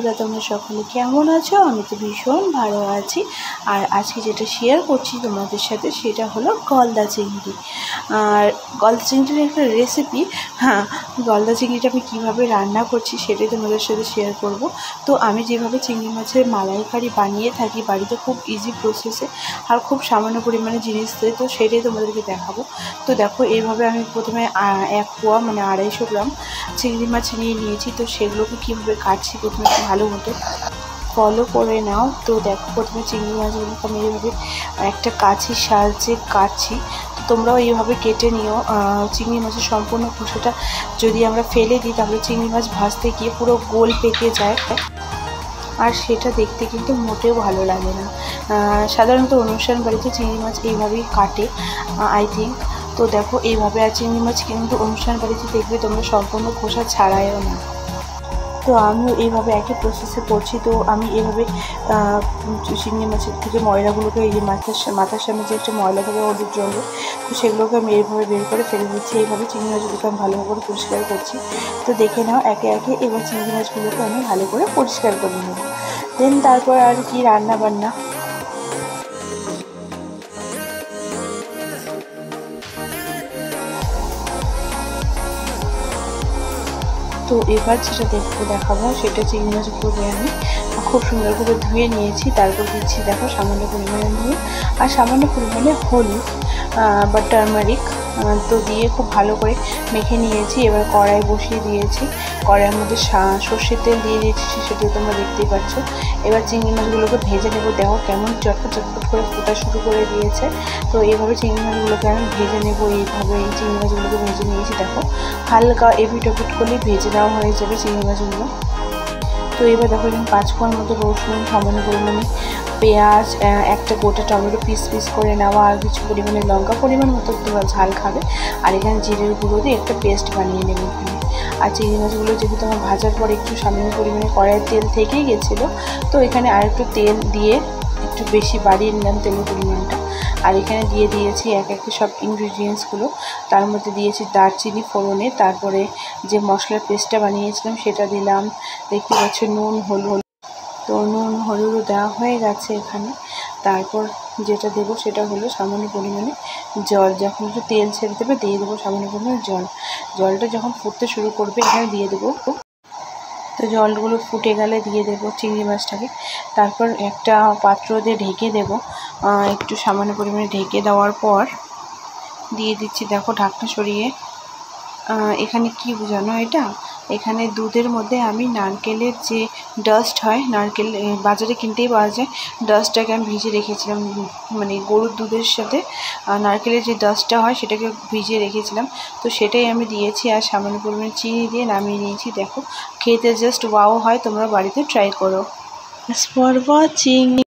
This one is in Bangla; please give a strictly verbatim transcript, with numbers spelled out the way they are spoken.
বন্ধুরা, তোমরা সকলে কেমন আছো? আমি তো ভীষণ ভালো আছি। আর আজকে যেটা শেয়ার করছি তোমাদের সাথে সেটা হলো গলদা চিংড়ি। আর গলদা চিংড়ির একটা রেসিপি। হ্যাঁ, গলদা চিংড়িটা আমি কীভাবে রান্না করছি সেটাই তোমাদের সাথে শেয়ার করব। তো আমি যেভাবে চিংড়ি মাছের মালাইকারি বানিয়ে থাকি বাড়িতে, খুব ইজি প্রসেসে আর খুব সামান্য পরিমাণে জিনিস দিয়ে, তো সেটাই তোমাদেরকে দেখাবো। তো দেখো, এইভাবে আমি প্রথমে এক পোয়া মানে আড়াইশো গ্রাম চিংড়ি মাছ নিয়ে নিয়েছি। তো সেগুলোকে কীভাবে কাটছি প্রথমে একটু ভালো মতো ফলো করে নাও। তো দেখো, প্রথমে চিংড়ি মাছগুলোকে আমি এইভাবে একটা কাঁচির সাহায্যে কাটছি। তো তোমরাও এইভাবে কেটে নিও। চিংড়ি মাছের সম্পূর্ণ খোসাটা যদি আমরা ফেলে দিই তাহলে চিংড়ি মাছ ভাজতে গিয়ে পুরো গোল পেকে যায়, আর সেটা দেখতে কিন্তু মোটেও ভালো লাগে না। সাধারণত অনুষ্ঠান বাড়িতে চিংড়ি মাছ এইভাবেই কাটে, আই থিঙ্ক। তো দেখো, এইভাবে আর চিংড়ি মাছ কিন্তু অনুষ্ঠান বাড়িতে দেখবে তোমরা সম্পূর্ণ খোসা ছাড়াইও না। তো আমিও এইভাবে একই প্রসেসে করছি। তো আমি এইভাবে চিংড়ি মাছের থেকে ময়লাগুলোকে, এই যে মাথার মাথার সামনে যে একটা ময়লা থাকে হলুদ রঙের, তো সেগুলোকে আমি এইভাবে বের করে ফেলে দিচ্ছি। এইভাবে চিংড়ি মাছগুলোকে আমি ভালো করে পরিষ্কার করছি। তো দেখে নাও একে একে এবার চিংড়ি মাছগুলোকে আমি ভালো করে পরিষ্কার করে নেব। দেন তারপর আর কি রান্না বান্না। তো এবার যেটা দেখতে দেখাবো সেটা চিংড়ি মাছগুলোকে আমি খুব সুন্দর করে ধুয়ে নিয়েছি। তারপর দিচ্ছি দেখো সামান্য পরিমাণে নুন আর সামান্য পরিমাণে হলুদ বা টার্মারিক, তো দিয়ে খুব ভালো করে মেখে নিয়েছি। এবার কড়াই বসিয়ে দিয়েছি, কড়াইয়ের মধ্যে সর্ষের তেল দিয়ে দিয়েছি, সেটা তোমরা দেখতেই পাচ্ছ। এবার চিংড়ি মাছগুলোকে ভেজে নেবো। দেখো কেমন চটপট চটপট করে ফোটা শুরু করে দিয়েছে। তো এইভাবে চিংড়ি মাছগুলোকে আমি ভেজে নেবো। এইভাবে এই চিংড়ি মাছগুলোকে ভেজে নিয়েছি। দেখো হালকা এপিট ওপিট করলে ভেজে দেওয়া হয়ে যাবে চিংড়ি মাছগুলো। তো এবার দেখো এখানে পাঁচ কোয়ার মতো রসুন, সামান্য পরিমাণে পেঁয়াজ, একটা গোটা টমেটো পিস পিস করে নেওয়া, আর কিছু পরিমাণে লঙ্কা, পরিমাণ মতো তোমরা ঝাল খাবে। আর এখানে জিরের গুঁড়ো দিয়ে একটা পেস্ট বানিয়ে নেবে এখানে। আর চিংড়ি মাছগুলো যেহেতু আমার ভাজার পর একটু সামান্য পরিমাণে কড়াইয়ের তেল থেকেই গেছিলো, তো এখানে আর একটু তেল দিয়ে একটু বেশি বাড়িয়ে নিলাম তেলের পরিমাণটা। আর এখানে দিয়ে দিয়েছি এক একে সব ইনগ্রিডিয়েন্টসগুলো। তার মধ্যে দিয়েছি দারচিনি ফোড়নে, তারপরে যে মশলার পেস্টটা বানিয়েছিলাম সেটা দিলাম। দেখতে পাচ্ছ নুন হলুদ, তো নুন হলুদও দেওয়া হয়ে গেছে এখানে। তারপর যেটা দেবো সেটা হলো সামান্য পরিমাণে জল। যখন একটু তেল ছেড়ে দেবে দিয়ে দেবো সামান্য পরিমাণে জল। জলটা যখন ফুটতে শুরু করবে এখানে দিয়ে দেবো। তো জলগুলো ফুটে গেলে দিয়ে দেবো চিংড়ি মাছটাকে। তারপর একটা পাত্র দিয়ে ঢেকে দেবো। একটু সামান্য পরিমাণে ঢেকে দেওয়ার পর দিয়ে দিচ্ছি দেখো ঢাকনা সরিয়ে। এখানে কি বোঝানো এটা, এখানে দুধের মধ্যে আমি নারকেলের যে ডাস্ট হয়, নারকেল বাজারে কিনতেই পাওয়া যায়, ডাস্টটাকে আমি ভিজিয়ে রেখেছিলাম। মানে গরুর দুধের সাথে নারকেলের যে ডাস্টটা হয় সেটাকে ভিজিয়ে রেখেছিলাম। তো সেটাই আমি দিয়েছি আর সামান্য পরিমাণে চিনি দিয়ে নামিয়ে নিয়েছি। দেখো খেতে জাস্ট ওয়াও হয়, তোমরা বাড়িতে ট্রাই করো। For watching.